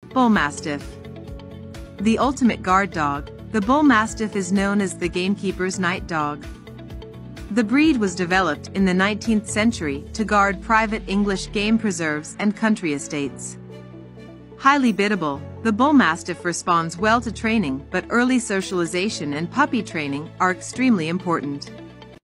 Bullmastiff. The ultimate guard dog, the Bullmastiff is known as the gamekeeper's night dog. The breed was developed in the 19th century to guard private English game preserves and country estates. Highly biddable, the Bullmastiff responds well to training, but early socialization and puppy training are extremely important.